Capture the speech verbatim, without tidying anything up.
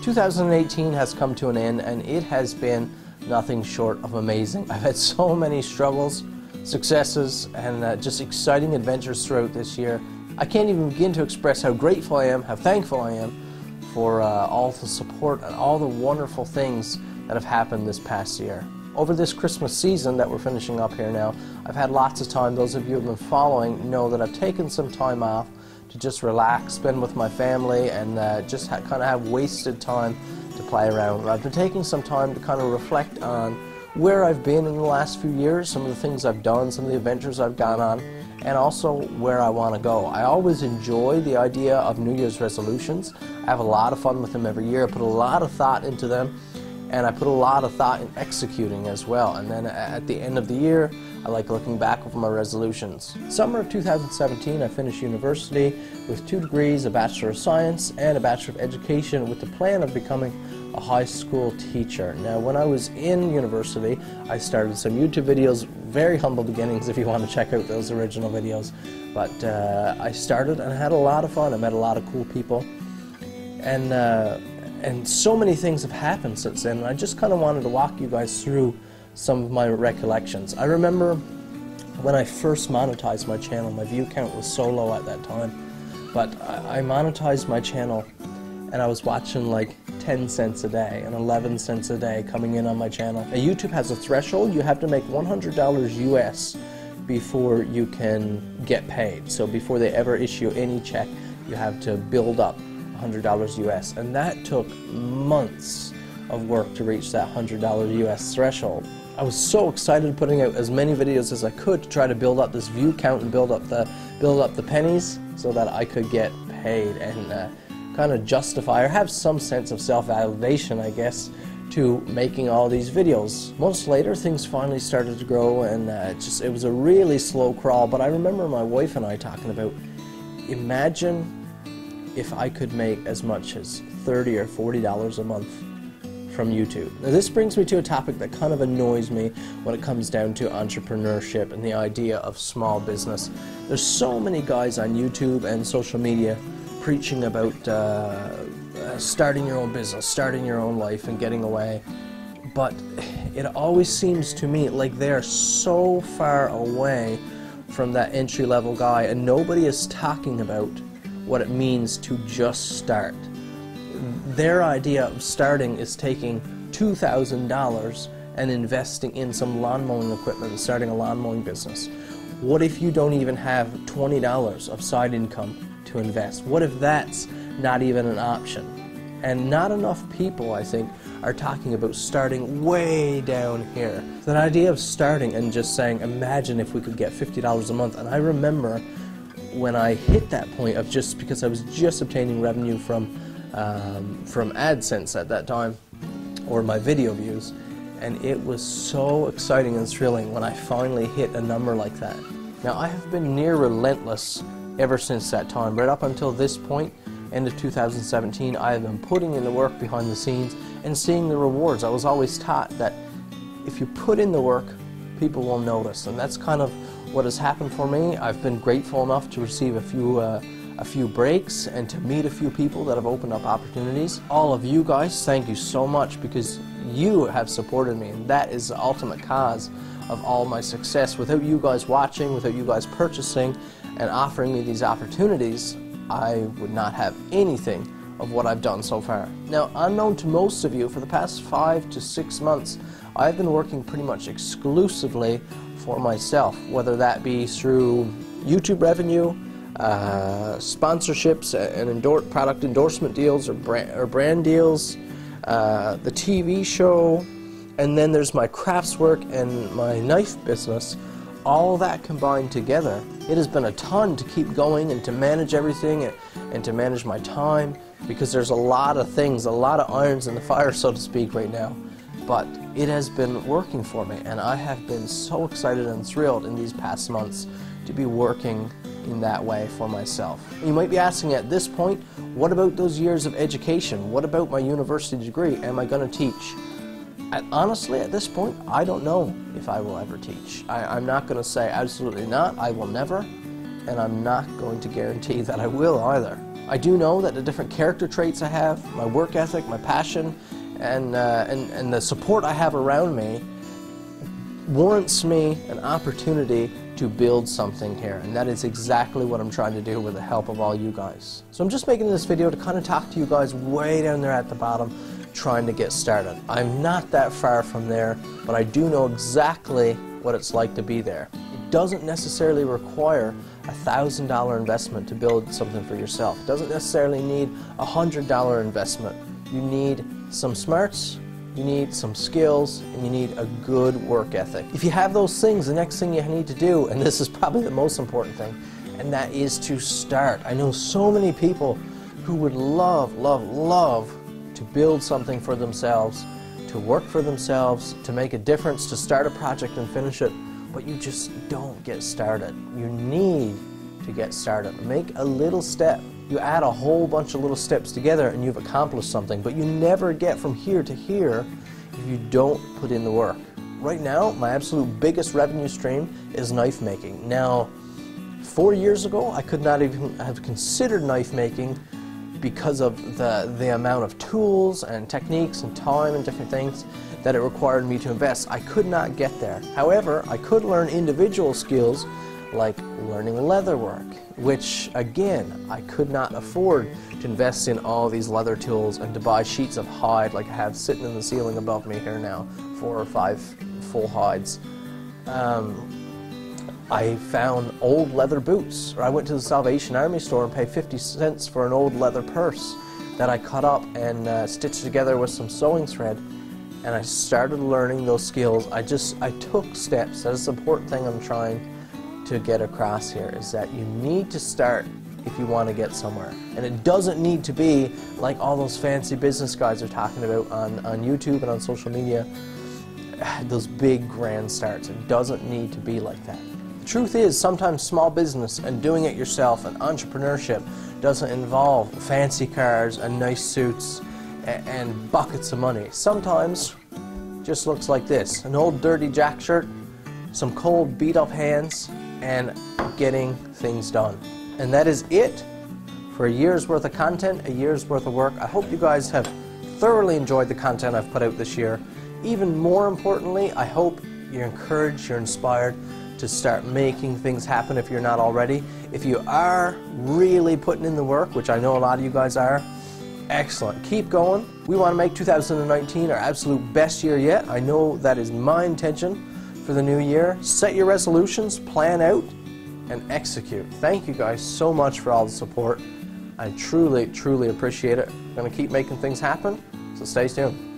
two thousand eighteen has come to an end, and it has been nothing short of amazing. I've had so many struggles, successes, and uh, just exciting adventures throughout this year. I can't even begin to express how grateful I am, how thankful I am for uh, all the support and all the wonderful things that have happened this past year. Over this Christmas season that we're finishing up here now, I've had lots of time. Those of you who have been following know that I've taken some time off to just relax, spend with my family, and uh, just ha kind of have wasted time to play around. I've been taking some time to kind of reflect on where I've been in the last few years, some of the things I've done, some of the adventures I've gone on, and also where I want to go. I always enjoy the idea of New Year's resolutions. I have a lot of fun with them every year. I put a lot of thought into them, and I put a lot of thought in executing as well. And then at the end of the year, I like looking back over my resolutions. Summer of two thousand seventeen, I finished university with two degrees, a Bachelor of Science and a Bachelor of Education, with the plan of becoming a high school teacher. Now, when I was in university, I started some YouTube videos, very humble beginnings if you want to check out those original videos. But uh, I started and I had a lot of fun. I met a lot of cool people. And, uh, and so many things have happened since then. And I just kind of wanted to walk you guys through some of my recollections. I remember when I first monetized my channel, my view count was so low at that time. But I, I monetized my channel and I was watching like ten cents a day and eleven cents a day coming in on my channel. Now, YouTube has a threshold. You have to make one hundred dollars U S before you can get paid. So before they ever issue any check, you have to build up one hundred dollars U S. And that took months of work to reach that one hundred dollars U S threshold. I was so excited putting out as many videos as I could to try to build up this view count and build up the build up the pennies so that I could get paid and uh, kind of justify or have some sense of self-validation, I guess, to making all these videos. Months later, things finally started to grow, and uh, just it was a really slow crawl. But I remember my wife and I talking about, imagine if I could make as much as thirty or forty dollars a month from YouTube. Now, this brings me to a topic that kind of annoys me when it comes down to entrepreneurship and the idea of small business. There's so many guys on YouTube and social media preaching about uh, uh, starting your own business, starting your own life and getting away, but it always seems to me like they're so far away from that entry-level guy, and nobody is talking about what it means to just start. Their idea of starting is taking two thousand dollars and investing in some lawn mowing equipment and starting a lawn mowing business. What if you don't even have twenty dollars of side income to invest? What if that's not even an option? And not enough people, I think, are talking about starting way down here. That idea of starting and just saying, imagine if we could get fifty dollars a month. And I remember when I hit that point of, just because I was just obtaining revenue from um, from AdSense at that time, or my video views, and it was so exciting and thrilling when I finally hit a number like that. Now, I have been near relentless ever since that time. Right up until this point, end of two thousand seventeen, I have been putting in the work behind the scenes and seeing the rewards. I was always taught that if you put in the work, people will notice, and that's kind of what has happened for me. I've been grateful enough to receive a few uh, a few breaks and to meet a few people that have opened up opportunities. All of you guys, thank you so much, because you have supported me, and that is the ultimate cause of all my success. Without you guys watching, without you guys purchasing and offering me these opportunities, I would not have anything of what I've done so far. Now, unknown to most of you, for the past five to six months, I've been working pretty much exclusively for myself, whether that be through YouTube revenue, uh, sponsorships and endor product endorsement deals or brand, or brand deals, uh, the T V show, and then there's my crafts work and my knife business. All that combined together, it has been a ton to keep going and to manage everything and, and to manage my time, because there's a lot of things, a lot of irons in the fire, so to speak, right now. But it has been working for me, and I have been so excited and thrilled in these past months to be working in that way for myself. You might be asking at this point, what about those years of education? What about my university degree? Am I going to teach? I, honestly, at this point, I don't know if I will ever teach. I, I'm not going to say absolutely not, I will never, and I'm not going to guarantee that I will either. I do know that the different character traits I have, my work ethic, my passion, and, uh, and, and the support I have around me warrants me an opportunity to build something here, and that is exactly what I'm trying to do with the help of all you guys. So I'm just making this video to kind of talk to you guys way down there at the bottom trying to get started. I'm not that far from there, but I do know exactly what it's like to be there. It doesn't necessarily require a thousand dollar investment to build something for yourself. It doesn't necessarily need a hundred dollar investment. You need some smarts, you need some skills, and you need a good work ethic. If you have those things, the next thing you need to do, and this is probably the most important thing, and that is to start. I know so many people who would love, love, love to build something for themselves, to work for themselves, to make a difference, to start a project and finish it, but you just don't get started. You need to get started. Make a little step. You add a whole bunch of little steps together and you've accomplished something, but you never get from here to here if you don't put in the work. Right now, my absolute biggest revenue stream is knife making. Now, four years ago, I could not even have considered knife making because of the, the amount of tools and techniques and time and different things that it required me to invest. I could not get there. However, I could learn individual skills like learning leather work, which again, I could not afford to invest in all these leather tools and to buy sheets of hide like I have sitting in the ceiling above me here now, four or five full hides. Um, I found old leather boots, or I went to the Salvation Army store and paid fifty cents for an old leather purse that I cut up and uh, stitched together with some sewing thread, and I started learning those skills. I just, I took steps. That is the important thing I'm trying to get across here, is that you need to start if you want to get somewhere. And it doesn't need to be like all those fancy business guys are talking about on, on YouTube and on social media, those big grand starts. It doesn't need to be like that. The truth is, sometimes small business and doing it yourself and entrepreneurship doesn't involve fancy cars and nice suits and, and buckets of money. Sometimes it just looks like this: an old dirty jack shirt, some cold beat up hands, and getting things done. And that is it for a year's worth of content, a year's worth of work. I hope you guys have thoroughly enjoyed the content I've put out this year. Even more importantly, I hope you're encouraged, you're inspired to start making things happen if you're not already. If you are really putting in the work, which I know a lot of you guys are, excellent. Keep going. We want to make two thousand nineteen our absolute best year yet. I know that is my intention for the new year. Set your resolutions, plan out, and execute. Thank you guys so much for all the support. I truly, truly appreciate it. I'm going to keep making things happen, so stay tuned.